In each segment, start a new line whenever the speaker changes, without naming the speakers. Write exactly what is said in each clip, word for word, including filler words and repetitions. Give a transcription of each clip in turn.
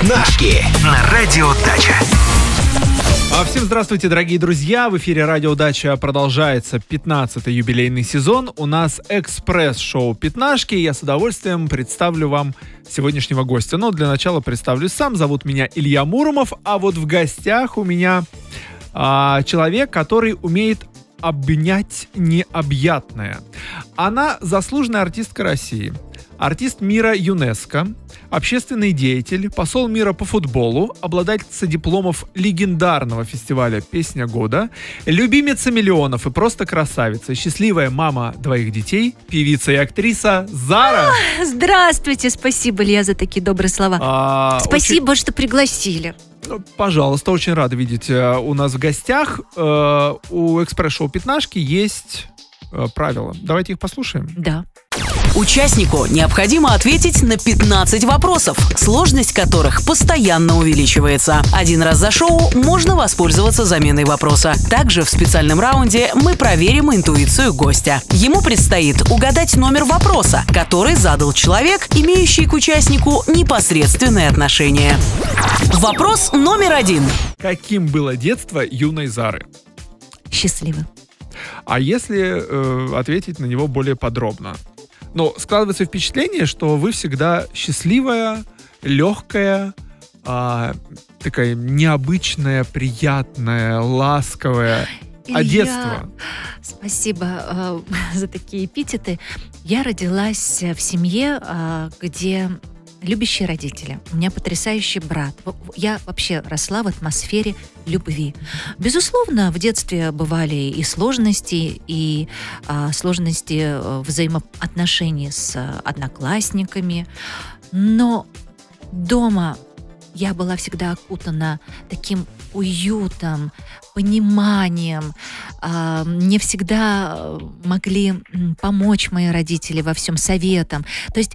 Пятнашки на радио Дача.
Всем здравствуйте, дорогие друзья! В эфире радио Дача продолжается пятнадцатый юбилейный сезон. У нас экспресс-шоу «Пятнашки». Я с удовольствием представлю вам сегодняшнего гостя. Но для начала представлюсь сам. Зовут меня Илья Муромов. А вот в гостях у меня а, человек, который умеет обнять необъятное. Она заслуженная артистка России, артист мира ЮНЕСКО, общественный деятель, посол мира по футболу, обладательница дипломов легендарного фестиваля «Песня года», любимица миллионов и просто красавица, счастливая мама двоих детей, певица и актриса Зара.
А, здравствуйте, спасибо, Илья, за такие добрые слова. А, спасибо, очень... что пригласили.
Пожалуйста, очень рада видеть у нас в гостях. У экспресс-шоу «Пятнашки» есть правила. Давайте их послушаем.
Да.
Участнику необходимо ответить на пятнадцать вопросов, сложность которых постоянно увеличивается. Один раз за шоу можно воспользоваться заменой вопроса. Также в специальном раунде мы проверим интуицию гостя. Ему предстоит угадать номер вопроса, который задал человек, имеющий к участнику непосредственное отношение. Вопрос номер один.
Каким было детство юной Зары?
Счастливо.
А если э, ответить на него более подробно? Но складывается впечатление, что вы всегда счастливая, легкая, а, такая необычная, приятная, ласковая.
Илья,
а детство?
Спасибо э, за такие эпитеты. Я родилась в семье, э, где любящие родители. У меня потрясающий брат. Я вообще росла в атмосфере любви. Безусловно, в детстве бывали и сложности, и а, сложности взаимоотношений с одноклассниками. Но дома я была всегда окутана таким уютом, пониманием. А, мне всегда могли помочь мои родители во всем, советом. То есть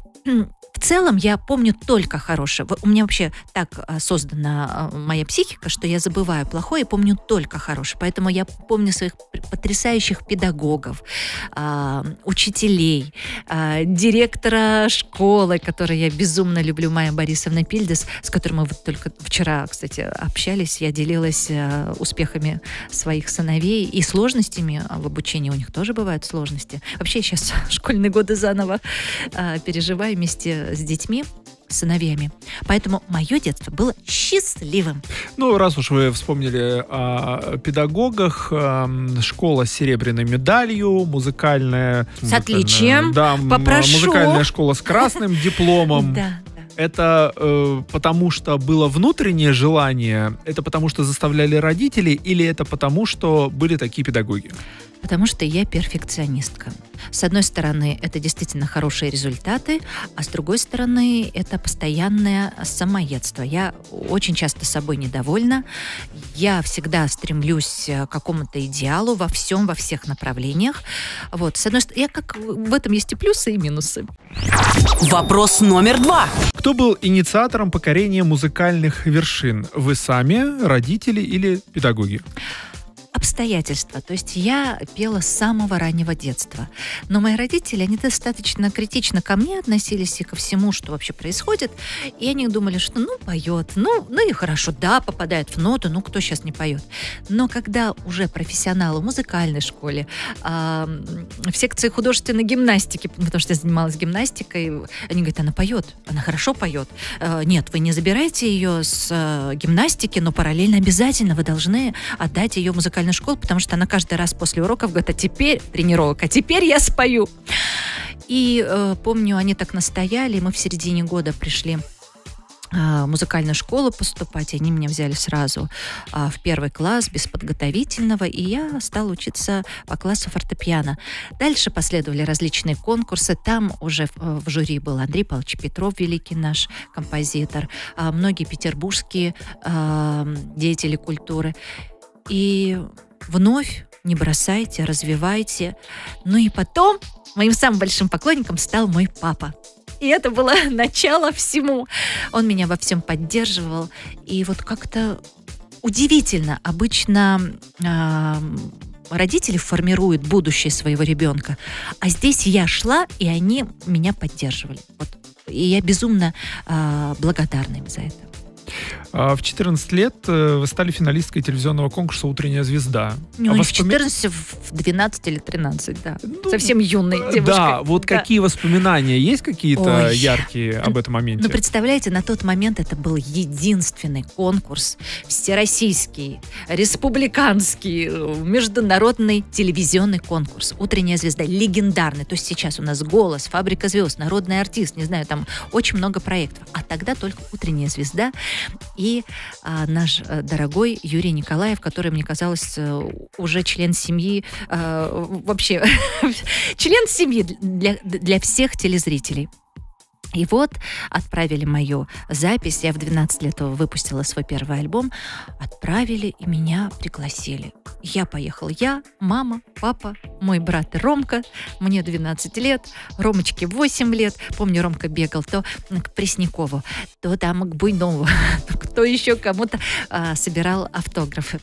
в целом я помню только хорошее. У меня вообще так создана моя психика, что я забываю плохое и помню только хорошее. Поэтому я помню своих потрясающих педагогов, учителей, директора школы, которую я безумно люблю, Майя Борисовна Пильдес, с которой мы вот только вчера, кстати, общались. Я делилась успехами своих сыновей и сложностями в обучении. У них тоже бывают сложности. Вообще я сейчас школьные годы заново переживаю вместе с детьми, с сыновьями. Поэтому мое детство было счастливым.
Ну, раз уж вы вспомнили о педагогах, школа с серебряной медалью, музыкальная...
С отличием.
Да,
попрошу.
Музыкальная школа с красным дипломом.
Да.
Это э, потому что было внутреннее желание? Это потому что заставляли родители? Или это потому что были такие педагоги?
Потому что я перфекционистка. С одной стороны, это действительно хорошие результаты, а с другой стороны, это постоянное самоедство. Я очень часто собой недовольна. Я всегда стремлюсь к какому-то идеалу во всем, во всех направлениях. Вот. С одной стороны, я как в этом есть и плюсы, и минусы.
Вопрос номер два.
Кто был инициатором покорения музыкальных вершин? Вы сами, родители или педагоги?
Обстоятельства. То есть я пела с самого раннего детства. Но мои родители, они достаточно критично ко мне относились и ко всему, что вообще происходит. И они думали, что ну поет, ну, ну и хорошо, да, попадает в ноту, ну кто сейчас не поет. Но когда уже профессионалы в музыкальной школе, э, в секции художественной гимнастики, потому что я занималась гимнастикой, они говорят, она поет, она хорошо поет. Э, нет, вы не забирайте ее с э, гимнастики, но параллельно обязательно вы должны отдать ее в музыкальную школу, потому что она каждый раз после уроков говорит, а теперь тренировок, а теперь я спою. И э, помню, они так настояли, мы в середине года пришли в музыкальную школу поступать, и они меня взяли сразу а, в первый класс без подготовительного, и я стала учиться по классу фортепиано. Дальше последовали различные конкурсы, там уже в, в жюри был Андрей Павлович Петров, великий наш композитор, а, многие петербургские а, деятели культуры. И вновь не бросайте, развивайте. Ну и потом моим самым большим поклонником стал мой папа. И это было начало всему. Он меня во всем поддерживал. И вот как-то удивительно. Обычно э, родители формируют будущее своего ребенка. А здесь я шла, и они меня поддерживали. Вот и я безумно э, благодарна им за это.
В четырнадцать лет вы стали финалисткой телевизионного конкурса «Утренняя звезда».
Ну,
а
не
воспоми...
в четырнадцать, в двенадцать или тринадцать, да.
Ну,
совсем юной девушкой.
Да, вот да. Какие воспоминания? Есть какие-то
Ой.
яркие об этом моменте?
Ну, представляете, на тот момент это был единственный конкурс, всероссийский, республиканский, международный телевизионный конкурс «Утренняя звезда», легендарный. То есть сейчас у нас «Голос», «Фабрика звезд», «Народный артист», не знаю, там очень много проектов. А тогда только «Утренняя звезда» и а, наш а, дорогой Юрий Николаев, который, мне казалось, уже член семьи, а, вообще член семьи для, для всех телезрителей. И вот отправили мою запись, я в двенадцать лет выпустила свой первый альбом, отправили и меня пригласили. Я поехала, я, мама, папа, мой брат Ромка, мне двенадцать лет, Ромочке восемь лет. Помню, Ромка бегал то к Преснякову, то там к Буйнову, кто еще кому-то а, собирал автографы.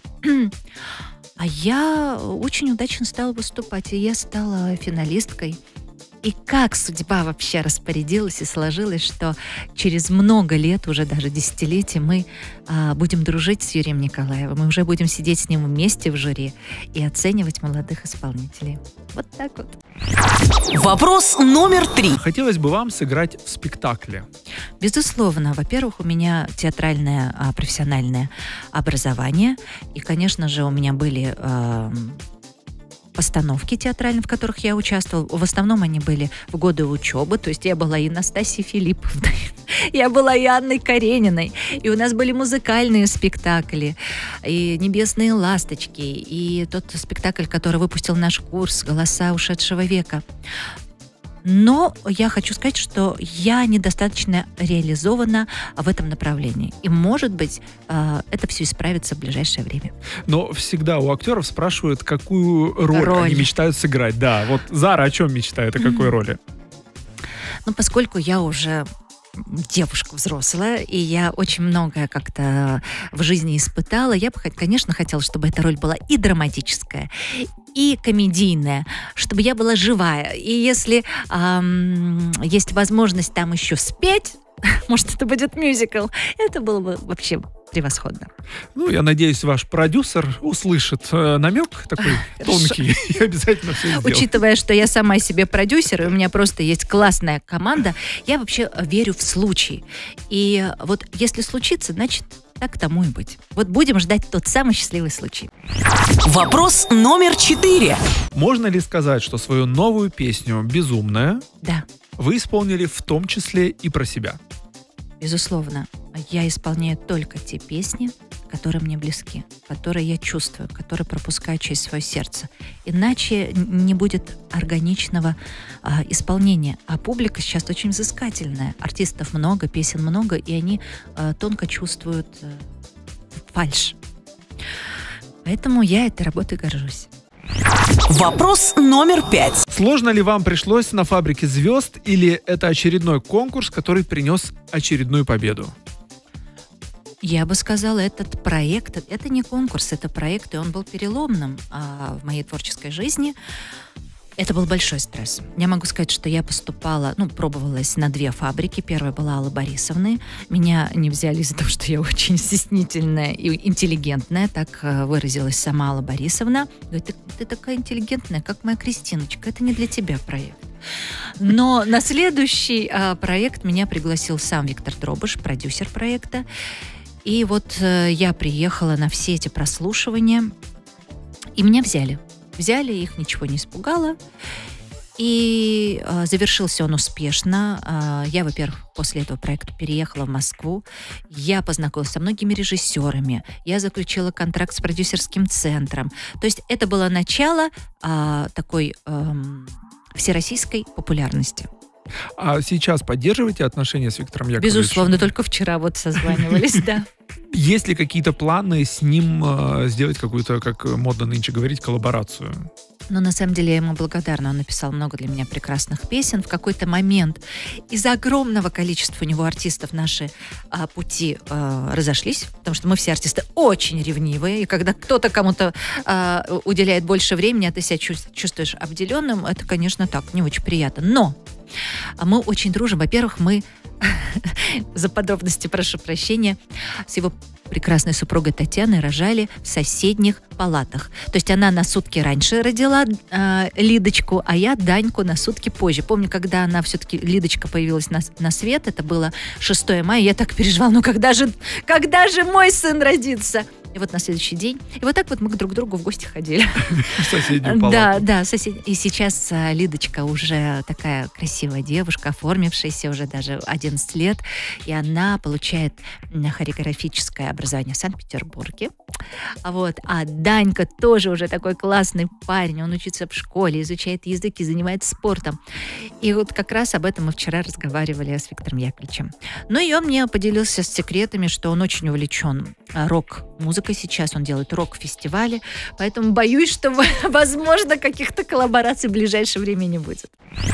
А я очень удачно стала выступать, и я стала финалисткой. И как судьба вообще распорядилась и сложилась, что через много лет, уже даже десятилетий, мы а, будем дружить с Юрием Николаевым. Мы уже будем сидеть с ним вместе в жюри и оценивать молодых исполнителей. Вот так вот.
Вопрос номер три.
Хотелось бы вам сыграть в спектакле.
Безусловно. Во-первых, у меня театральное а, профессиональное образование. И, конечно же, у меня были... А, постановки театральные, в которых я участвовала. В основном они были в годы учебы. То есть я была и Настасьей Филипповной, я была и Анной Карениной. И у нас были музыкальные спектакли, и «Небесные ласточки», и тот спектакль, который выпустил наш курс «Голоса ушедшего века». Но я хочу сказать, что я недостаточно реализована в этом направлении. И, может быть, это все исправится в ближайшее время.
Но всегда у актеров спрашивают, какую роль,
роль.
они мечтают сыграть. Да, вот Зара о чем мечтает, о какой mm-hmm. роли?
Ну, поскольку я уже девушка взрослая, и я очень многое как-то в жизни испытала, я бы, конечно, хотела, чтобы эта роль была и драматическая, и комедийная, чтобы я была живая. И если эм, есть возможность там еще спеть, может, это будет мюзикл, это было бы вообще превосходно.
Ну, я надеюсь, ваш продюсер услышит э, намек такой тонкий и обязательно все сделает.
Учитывая, что я сама себе продюсер, и у меня просто есть классная команда, я вообще верю в случай. И вот если случится, значит, так тому и быть. Вот будем ждать тот самый счастливый случай.
Вопрос номер четыре.
Можно ли сказать, что свою новую песню «Безумная»
да.
вы исполнили в том числе и про себя?
Безусловно. Я исполняю только те песни, которые мне близки, которые я чувствую, которые пропускаю через свое сердце. Иначе не будет органичного а, исполнения. А публика сейчас очень взыскательная. Артистов много, песен много, и они а, тонко чувствуют а, фальшь. Поэтому я этой работой горжусь.
Вопрос номер пять.
Сложно ли вам пришлось на «Фабрике звезд» или это очередной конкурс, который принес очередную победу?
Я бы сказала, этот проект, это не конкурс, это проект, и он был переломным а, в моей творческой жизни. Это был большой стресс. Я могу сказать, что я поступала, ну, пробовалась на две фабрики. Первая была Аллы Борисовны. Меня не взяли из-за того, что я очень стеснительная и интеллигентная. Так выразилась сама Алла Борисовна. Говорит, ты, ты такая интеллигентная, как моя Кристиночка. Это не для тебя проект. Но на следующий а, проект меня пригласил сам Виктор Дробыш, продюсер проекта. И вот а, я приехала на все эти прослушивания, и меня взяли. Взяли, их ничего не испугало. И э, завершился он успешно. Э, я, во-первых, после этого проекта переехала в Москву. Я познакомилась со многими режиссерами. Я заключила контракт с продюсерским центром. То есть это было начало э, такой э, всероссийской популярности.
А сейчас поддерживаете отношения с Виктором Яковлевичем?
Безусловно, только вчера вот созванивались, да.
Есть ли какие-то планы с ним э, сделать какую-то, как модно нынче говорить, коллаборацию?
Но на самом деле я ему благодарна. Он написал много для меня прекрасных песен. В какой-то момент из-за огромного количества у него артистов наши а, пути а, разошлись, потому что мы все артисты очень ревнивые, и когда кто-то кому-то а, уделяет больше времени, а ты себя чувствуешь обделенным, это, конечно, так, не очень приятно. Но мы очень дружим. Во-первых, мы, за подробности прошу прощения, с его прекрасной супругой Татьяной рожали в соседних палатах. То есть она на сутки раньше родила э, Лидочку, а я Даньку на сутки позже. Помню, когда она все-таки, Лидочка, появилась на, на свет, это было шестое мая, я так переживала, ну когда же, когда же мой сын родится? И вот на следующий день. И вот так вот мы друг к другу в гости ходили.
В соседнюю палату.
Да, да. Сосед... И сейчас а, Лидочка уже такая красивая девушка, оформившаяся уже даже одиннадцать лет. И она получает хореографическое образование в Санкт-Петербурге. Вот. А Данька тоже уже такой классный парень. Он учится в школе, изучает языки, занимается спортом. И вот как раз об этом мы вчера разговаривали с Виктором Яковлевичем. Ну и он мне поделился с секретами, что он очень увлечен рок-музыкой сейчас, он делает рок-фестивали, поэтому боюсь, что, возможно, каких-то коллабораций в ближайшее время не будет.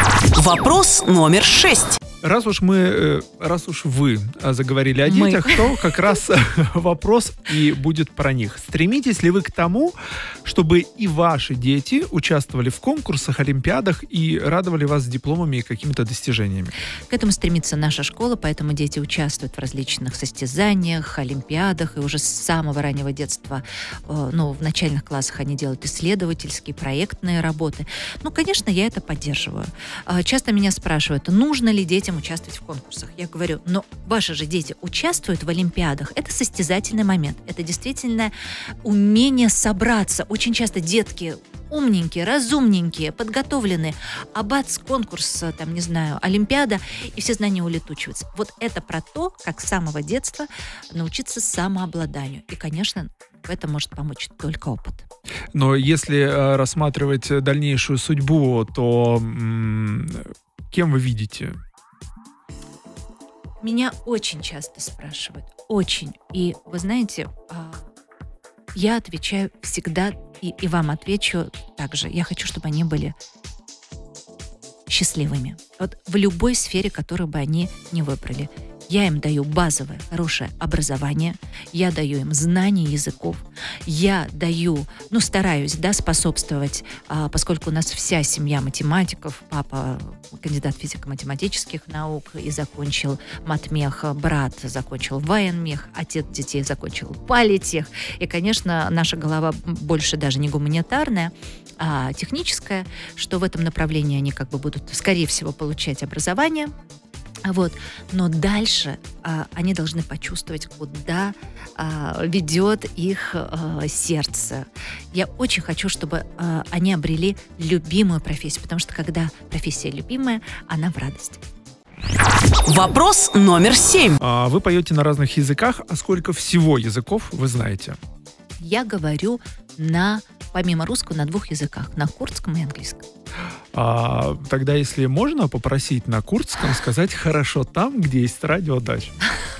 Вопрос номер шесть.
Раз уж мы, раз уж вы заговорили о детях, мы. то как раз вопрос и будет про них. Стремитесь ли вы к тому, чтобы и ваши дети участвовали в конкурсах, олимпиадах и радовали вас дипломами и какими-то достижениями?
К этому стремится наша школа, поэтому дети участвуют в различных состязаниях, олимпиадах, и уже с самого раннего детства, ну, в начальных классах они делают исследовательские, проектные работы. Ну, конечно, я это поддерживаю. Часто меня спрашивают, нужно ли детям участвовать в конкурсах. Я говорю, но ваши же дети участвуют в олимпиадах. Это состязательный момент. Это действительно умение собраться. Очень часто детки умненькие, разумненькие, подготовленные, а бац, конкурс, там, не знаю, олимпиада, и все знания улетучиваются. Вот это про то, как с самого детства научиться самообладанию. И, конечно, в этом может помочь только опыт.
Но если э, рассматривать дальнейшую судьбу, то м- кем вы видите?
Меня очень часто спрашивают. Очень. И вы знаете, я отвечаю всегда, и, и вам отвечу также. Я хочу, чтобы они были счастливыми. Вот в любой сфере, которую бы они не выбрали. Я им даю базовое, хорошее образование, я даю им знания языков, я даю, ну, стараюсь, да, способствовать, а, поскольку у нас вся семья математиков, папа кандидат физико-математических наук и закончил матмех, брат закончил военмех, отец детей закончил политех, и, конечно, наша голова больше даже не гуманитарная, а техническая, что в этом направлении они как бы будут, скорее всего, получать образование. Вот. Но дальше а, они должны почувствовать, куда а, ведет их а, сердце. Я очень хочу, чтобы а, они обрели любимую профессию, потому что когда профессия любимая, она в радость.
Вопрос номер семь.
А, вы поете на разных языках, а сколько всего языков вы знаете?
Я говорю на, помимо русского, на двух языках, на курдском и английском.
А, тогда, если можно попросить на курдском сказать «хорошо там, где есть радио Дача».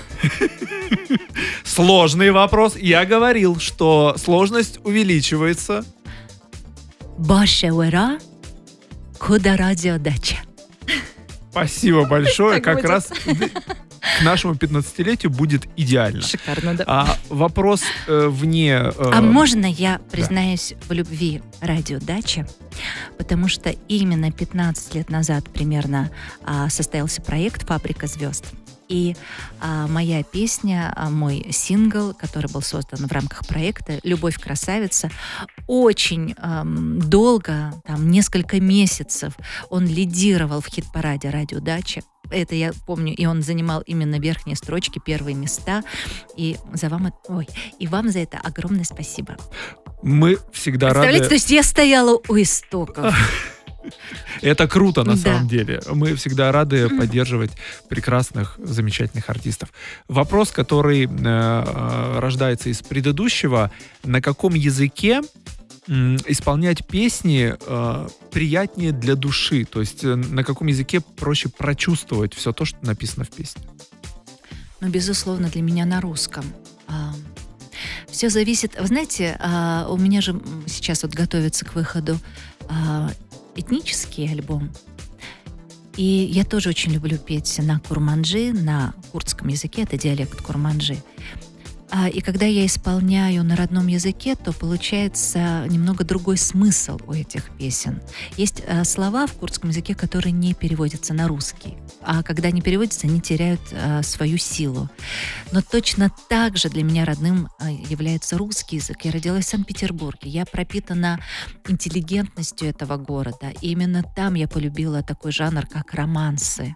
Сложный вопрос. Я говорил, что сложность увеличивается.
Башевера куда радио Дача.
Спасибо большое. Как раз к нашему пятнадцатилетию будет идеально.
Шикарно, да.
А вопрос э, вне... Э...
А можно я признаюсь да. в любви радио Дача? Потому что именно пятнадцать лет назад примерно а, состоялся проект «Фабрика звезд». И а, моя песня, а, мой сингл, который был создан в рамках проекта «Любовь красавица», очень эм, долго, там несколько месяцев он лидировал в хит-параде «Радио Дача». Это я помню, и он занимал именно верхние строчки, первые места. И за вам, ой, и вам за это огромное спасибо.
Мы всегда рады...
Представляете, то есть я стояла у истоков.
Это круто, на
да.
самом деле. Мы всегда рады поддерживать прекрасных, замечательных артистов. Вопрос, который э, рождается из предыдущего. На каком языке исполнять песни э, приятнее для души? То есть э, на каком языке проще прочувствовать все то, что написано в песне?
Ну, безусловно, для меня на русском. А, все зависит... Вы знаете, а, у меня же сейчас вот готовится к выходу а, этнический альбом. И я тоже очень люблю петь на курманджи, на курдском языке, это диалект курманджи. А, и когда я исполняю на родном языке, то получается немного другой смысл у этих песен. Есть а, слова в курдском языке, которые не переводятся на русский. А когда не переводятся, они теряют а, свою силу. Но точно так же для меня родным а, является русский язык. Я родилась в Санкт-Петербурге. Я пропитана интеллигентностью этого города. И именно там я полюбила такой жанр, как романсы.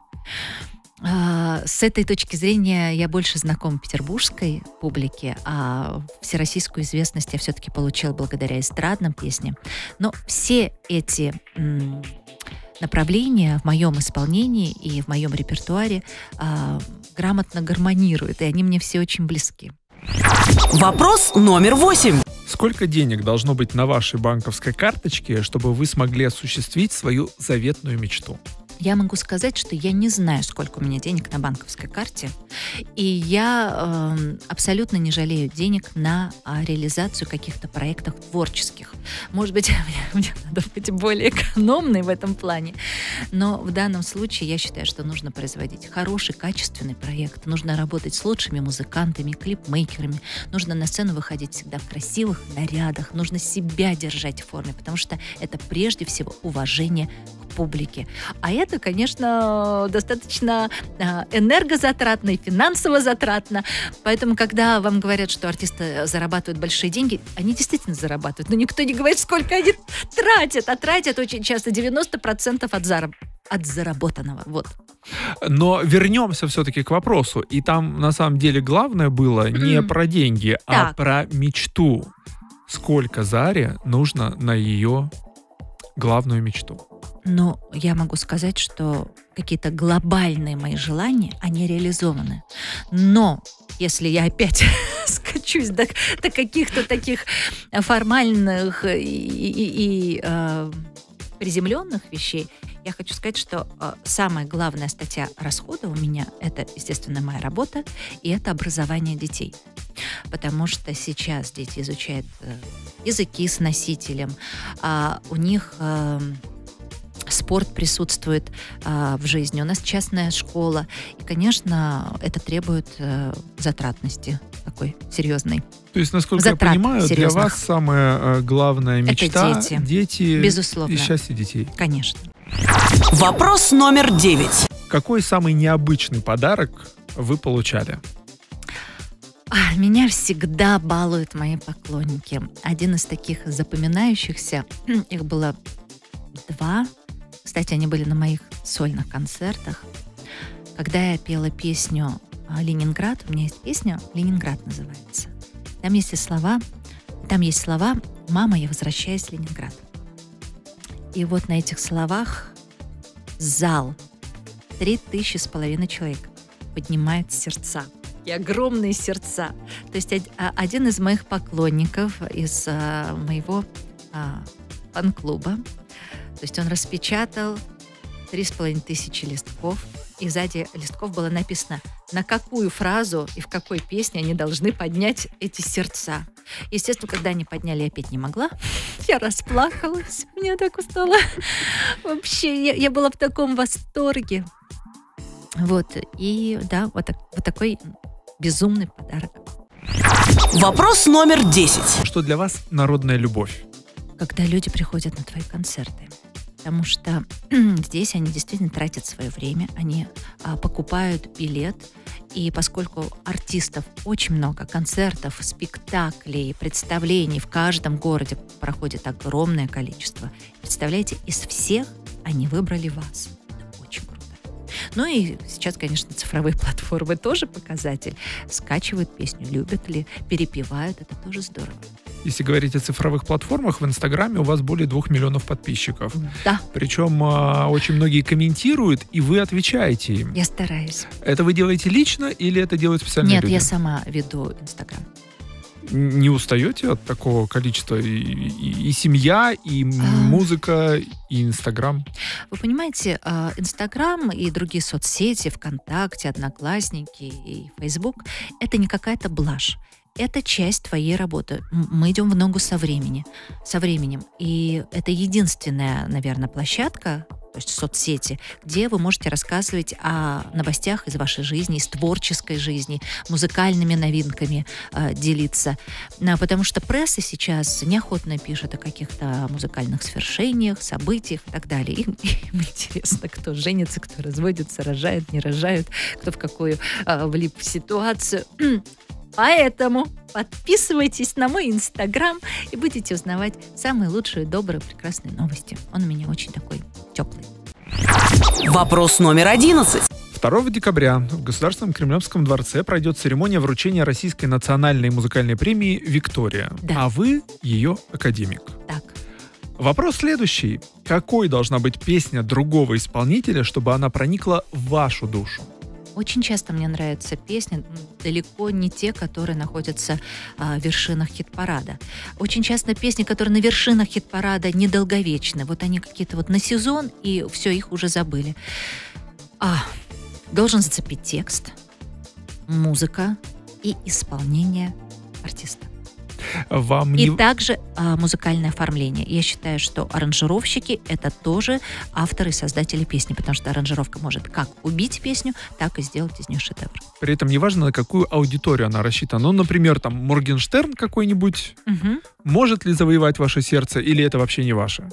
С этой точки зрения я больше знакома петербургской публике, а всероссийскую известность я все-таки получила благодаря эстрадным песням. Но все эти м, направления в моем исполнении и в моем репертуаре а, грамотно гармонируют, и они мне все очень близки.
Вопрос номер восемь.
Сколько денег должно быть на вашей банковской карточке, чтобы вы смогли осуществить свою заветную мечту?
Я могу сказать, что я не знаю, сколько у меня денег на банковской карте, и я э, абсолютно не жалею денег на э, реализацию каких-то проектов творческих. Может быть, мне, мне надо быть более экономной в этом плане, но в данном случае я считаю, что нужно производить хороший, качественный проект, нужно работать с лучшими музыкантами, клипмейкерами, нужно на сцену выходить всегда в красивых нарядах, нужно себя держать в форме, потому что это прежде всего уважение к публике. А это, конечно, достаточно энергозатратно и финансово затратно. Поэтому, когда вам говорят, что артисты зарабатывают большие деньги, они действительно зарабатывают. Но никто не говорит, сколько они тратят. А тратят очень часто девяносто процентов от, зараб... от заработанного. Вот.
Но вернемся все-таки к вопросу. И там, на самом деле, главное было не mm. про деньги,
так.
а про мечту. Сколько Заре нужно на ее главную мечту?
Но я могу сказать, что какие-то глобальные мои желания, они реализованы. Но если я опять скачусь до, до каких-то таких формальных и, и, и э, приземленных вещей, я хочу сказать, что э, самая главная статья расхода у меня – это, естественно, моя работа, и это образование детей. Потому что сейчас дети изучают э, языки с носителем, а у них... Э, спорт присутствует а, в жизни. У нас частная школа. И, конечно, это требует а, затратности такой серьезной.
То есть, насколько
Затрат
я понимаю,
серьезных.
для вас самая а, главная мечта
это дети.
дети
Безусловно.
И счастье детей.
Конечно.
Вопрос номер девять.
Какой самый необычный подарок вы получали?
А, меня всегда балуют мои поклонники. Один из таких запоминающихся, их было два. Кстати, они были на моих сольных концертах. Когда я пела песню «Ленинград», у меня есть песня «Ленинград» называется. Там есть и слова, там есть слова «Мама, я возвращаюсь в Ленинград». И вот на этих словах зал, три тысячи с половиной человек, поднимает сердца. И огромные сердца. То есть один из моих поклонников из а, моего а, фан-клуба, то есть он распечатал три с половиной тысячи листков, и сзади листков было написано, на какую фразу и в какой песне они должны поднять эти сердца. Естественно, когда они подняли, я петь не могла. Я расплакалась. Мне так устала. Вообще, я, я была в таком восторге. Вот. И да, вот, так, вот такой безумный подарок.
Вопрос номер десять.
Что для вас народная любовь?
Когда люди приходят на твои концерты. Потому что здесь они действительно тратят свое время, они а, покупают билет, и поскольку артистов очень много, концертов, спектаклей, представлений в каждом городе проходит огромное количество. Представляете, из всех они выбрали вас. Это очень круто. Ну и сейчас, конечно, цифровые платформы тоже показатель. Скачивают песню, любят ли, перепевают, это тоже здорово.
Если говорить о цифровых платформах, в Инстаграме у вас более двух миллионов подписчиков.
Да.
Причем а, очень многие комментируют, и вы отвечаете им.
Я стараюсь.
Это вы делаете лично или это делают специальные
Нет,
люди?
я сама веду Инстаграм.
Не устаете от такого количества? И, и, и семья, и музыка, и Инстаграм?
Вы понимаете, Инстаграм и другие соцсети, ВКонтакте, Одноклассники и Фейсбук — это не какая-то блажь. это часть твоей работы. М- Мы идем в ногу со времени, со временем. И это единственная, наверное, площадка, то есть соцсети, где вы можете рассказывать о новостях из вашей жизни, из творческой жизни, музыкальными новинками э, делиться. А, потому что пресса сейчас неохотно пишет о каких-то музыкальных свершениях, событиях и так далее. Им, им интересно, кто женится, кто разводится, рожает, не рожает, кто в какую э, влип ситуацию. Поэтому подписывайтесь на мой инстаграм и будете узнавать самые лучшие, добрые, прекрасные новости. Он у меня очень такой теплый.
Вопрос номер одиннадцать.
второго декабря в Государственном Кремлевском дворце пройдет церемония вручения Российской национальной музыкальной премии «Виктория».
Да.
А вы ее академик.
Так.
Вопрос следующий. Какой должна быть песня другого исполнителя, чтобы она проникла в вашу душу?
Очень часто мне нравятся песни, далеко не те, которые находятся а, в вершинах хит-парада. Очень часто песни, которые на вершинах хит-парада, недолговечны. Вот они какие-то вот на сезон, и все, их уже забыли. А, должен зацепить текст, музыка и исполнение артиста.
Вам
И
не...
также а, музыкальное оформление. Я считаю, что аранжировщики — это тоже авторы и создатели песни, потому что аранжировка может как убить песню, так и сделать из нее шедевр.
При этом неважно, на какую аудиторию она рассчитана. Ну, например, там Моргенштерн какой-нибудь
Угу.
может ли завоевать ваше сердце, или это вообще не ваше?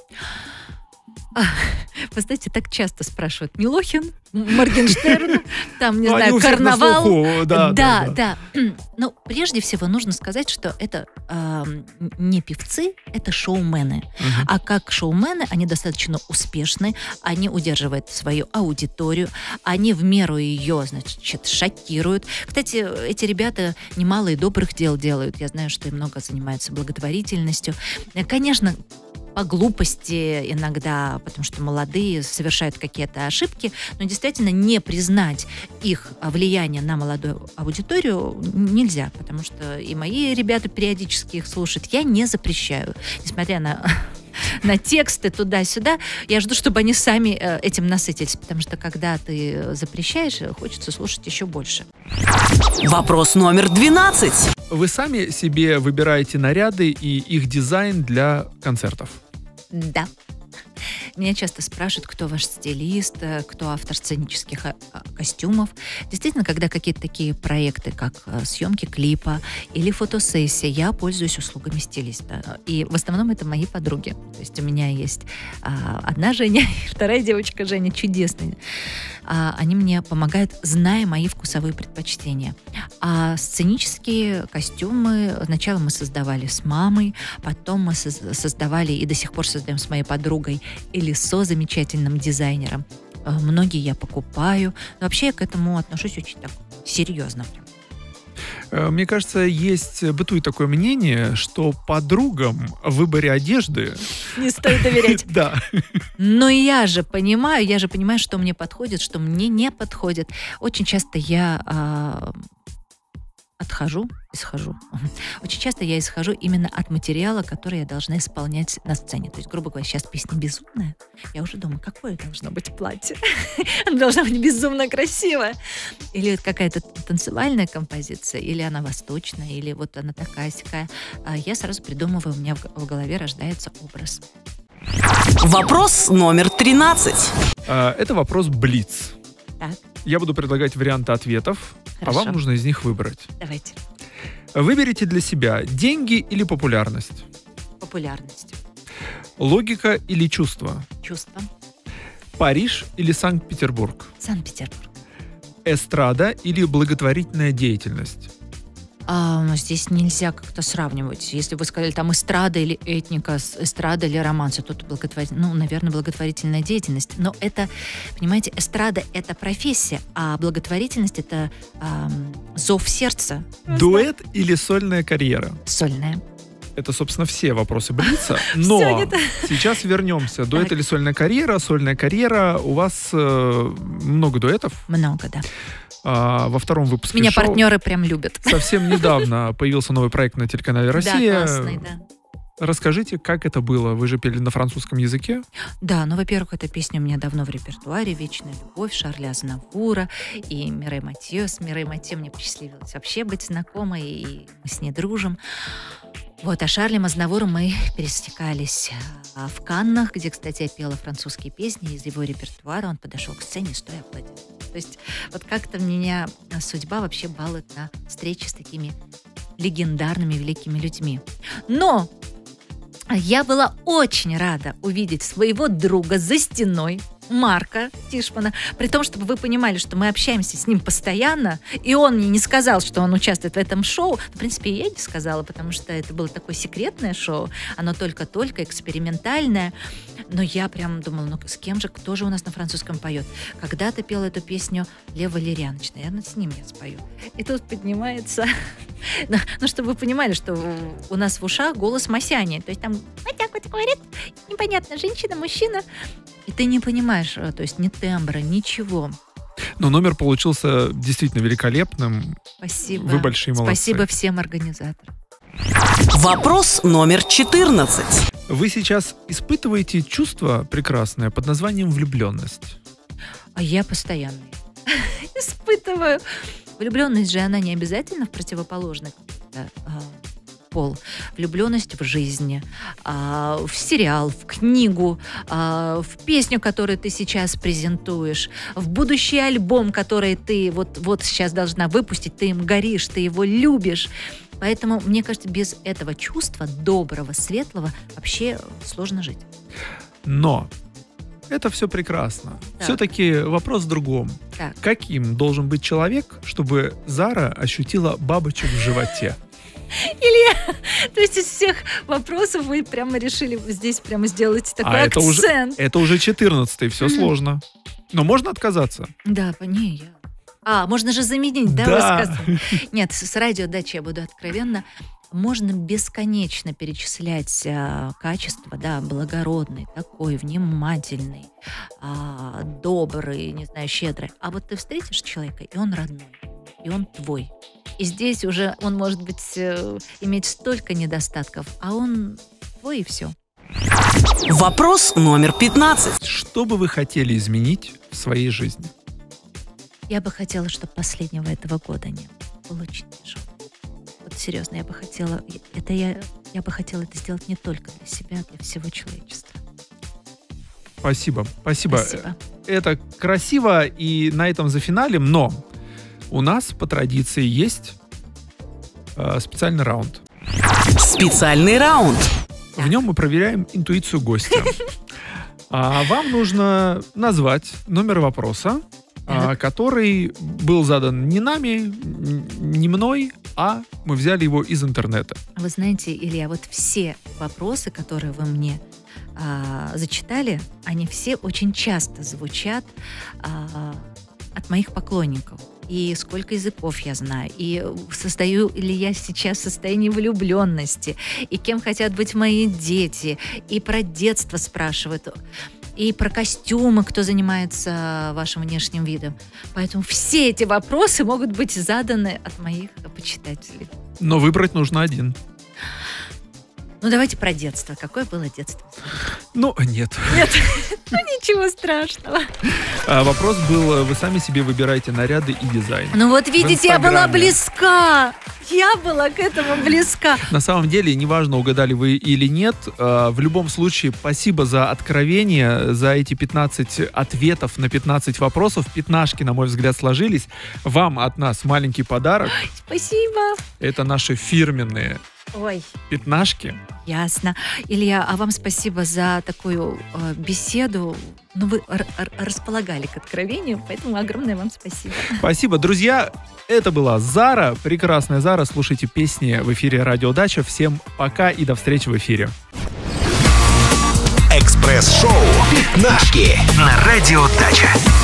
Вы знаете, так часто спрашивают Милохин, Моргенштерн, там, не
Ну, они
знаю,
у всех на
карнавал.
слуху, да, да,
да, да. Но прежде всего нужно сказать, что это э, не певцы, это шоумены.
Мгм.
А как шоумены, они достаточно успешны, они удерживают свою аудиторию, они в меру ее, значит, шокируют. Кстати, эти ребята немало и добрых дел делают. Я знаю, что и много занимаются благотворительностью. Э, Конечно, по глупости иногда, потому что молодые совершают какие-то ошибки, но действительно не признать их влияние на молодую аудиторию нельзя, потому что и мои ребята периодически их слушают. Я не запрещаю, несмотря на, на тексты туда-сюда, я жду, чтобы они сами э, этим насытились, потому что когда ты запрещаешь, хочется слушать еще больше.
Вопрос номер двенадцать.
Вы сами себе выбираете наряды и их дизайн для концертов?
Да. Меня часто спрашивают, кто ваш стилист, э, кто автор сценических э, э, костюмов. Действительно, когда какие-то такие проекты, как э, съемки клипа или фотосессия, я пользуюсь услугами стилиста. И в основном это мои подруги. То есть у меня есть а, одна Женя, и вторая девочка Женя, чудесная. А, они мне помогают, зная мои вкусовые предпочтения. А сценические костюмы сначала мы создавали с мамой, потом мы соз- создавали и до сих пор создаем с моей подругой Элисо, замечательным дизайнером. Э, Многие я покупаю. Но вообще я к этому отношусь очень так серьезно.
Э, Мне кажется, есть, бытует такое мнение, что подругам в выборе одежды...
Не стоит доверять.
Да.
Но я же понимаю, я же понимаю, что мне подходит, что мне не подходит. Очень часто я а, отхожу, исхожу. Очень часто я исхожу именно от материала, который я должна исполнять на сцене. То есть, грубо говоря, сейчас песня безумная. Я уже думаю, какое должно быть платье? Она должна быть безумно красивая. Или какая-то танцевальная композиция, или она восточная, или вот она такая-сякая. А я сразу придумываю, у меня в г- в голове рождается образ.
Вопрос номер тринадцать.
Э, Это вопрос блиц.
Так,
Я буду предлагать варианты ответов, а
Хорошо.
вам нужно из них выбрать.
давайте.
Выберите для себя деньги или популярность,
Популярность,
логика или чувство,
чувство,
Париж или Санкт-Петербург,
Санкт-Петербург.
эстрада или благотворительная деятельность.
А, здесь нельзя как-то сравнивать. Если вы сказали там эстрада или этника, с- эстрада или романсы, тут благотворительная, ну, наверное, благотворительная деятельность. Но это, понимаете, эстрада — это профессия, а благотворительность — это ам, зов сердца.
Дуэт или сольная карьера?
Сольная.
Это, собственно, все вопросы Блица. Но
Всё не так.
сейчас вернемся. Дуэт
Так.
или сольная карьера? Сольная карьера. У вас э, много дуэтов.
Много, да.
А, во втором выпуске
Меня
шоу
партнеры прям любят.
совсем недавно появился новый проект на телеканале «Россия».
Да, классный, да.
Расскажите, как это было? Вы же пели на французском языке?
Да, ну, во-первых, эта песня у меня давно в репертуаре. «Вечная любовь» Шарля Азнавура и Мирей Матье. С Мирей Матье мне посчастливилось вообще быть знакомой, и мы с ней дружим. Вот, а Шарлем Азнавуром мы пересекались в Каннах, где, кстати, я пела французские песни. Из его репертуара он подошел к сцене, стоя аплодировал. То есть вот как-то меня судьба вообще балует на встречи с такими легендарными великими людьми. Но я была очень рада увидеть своего друга за стеной, Марка Тишмана, при том, чтобы вы понимали, что мы общаемся с ним постоянно, и он мне не сказал, что он участвует в этом шоу. В принципе, и я не сказала, потому что это было такое секретное шоу, оно только-только экспериментальное, но я прям думала, ну с кем же, кто же у нас на французском поет? Когда-то пел эту песню Лев Валерьянович, наверное, с ним я спою. И тут поднимается, ну, чтобы вы понимали, что у нас в ушах голос Масяни, то есть там вот так вот говорит, непонятно, женщина, мужчина, и ты не понимаешь, то есть ни тембра, ничего.
Но номер получился действительно великолепным.
Спасибо.
Вы большие молодцы.
Спасибо всем организаторам.
Вопрос номер четырнадцать.
Вы сейчас испытываете чувство прекрасное под названием влюбленность?
А я постоянно испытываю. Влюбленность же, она не обязательно в противоположный пол. Влюбленность в жизни, в сериал, в книгу, в песню, которую ты сейчас презентуешь, в будущий альбом, который ты вот, вот сейчас должна выпустить, ты им горишь, ты его любишь. Поэтому, мне кажется, без этого чувства доброго, светлого вообще сложно жить.
Но это все прекрасно.
Так.
Все-таки вопрос в другом.
Так.
Каким должен быть человек, чтобы Зара ощутила бабочек в животе?
Илья, то есть из всех вопросов вы прямо решили здесь прямо сделать такой
а это уже,
акцент.
это уже четырнадцатый, все mm-hmm. сложно. Но можно отказаться.
Да, не, я... А, можно же заменить, да,
да.
высказывание? Нет, с радиодачи я буду откровенна. Можно бесконечно перечислять а, качества, да, благородный, такой, внимательный, а, добрый, не знаю, щедрый. А вот ты встретишь человека, и он родной, и он твой. И здесь уже он может быть э, иметь столько недостатков, а он твой, и все.
Вопрос номер пятнадцать.
Что бы вы хотели изменить в своей жизни?
Я бы хотела, чтобы последнего этого года не было. Очень тяжело. Вот серьезно, я бы хотела, это я, я бы хотела это сделать не только для себя, а для всего человечества.
Спасибо, спасибо.
Спасибо.
Это красиво, и на этом зафиналим, но у нас по традиции есть э, специальный раунд.
Специальный раунд.
В нем мы проверяем интуицию гостя. А вам нужно назвать номер вопроса, а, который был задан не нами, не мной, а мы взяли его из интернета.
Вы знаете, Илья, вот все вопросы, которые вы мне а, зачитали, они все очень часто звучат а, от моих поклонников. И сколько языков я знаю, и состою ли я сейчас в состоянии влюбленности, и кем хотят быть мои дети, и про детство спрашивают, и про костюмы, кто занимается вашим внешним видом. Поэтому все эти вопросы могут быть заданы от моих почитателей.
Но выбрать нужно один.
Ну, давайте про детство. Какое было детство?
Ну, нет.
Нет, ну ничего страшного.
А вопрос был, вы сами себе выбираете наряды и дизайн.
Ну вот видите, я была близка. Я была к этому близка.
На самом деле, неважно, угадали вы или нет, в любом случае, спасибо за откровение, за эти пятнадцать ответов на пятнадцать вопросов. Пятнашки, на мой взгляд, сложились. Вам от нас маленький подарок.
Спасибо.
Это наши фирменные
Ой.
пятнашки.
Ясно. Илья, а вам спасибо за такую э, беседу. Ну, вы р- р- располагали к откровению, поэтому огромное вам спасибо.
Спасибо, друзья. Это была Зара, прекрасная Зара. Слушайте песни в эфире Радио Дача. Всем пока и до встречи в эфире.
Экспресс-шоу «Пятнашки» на Радио Дача.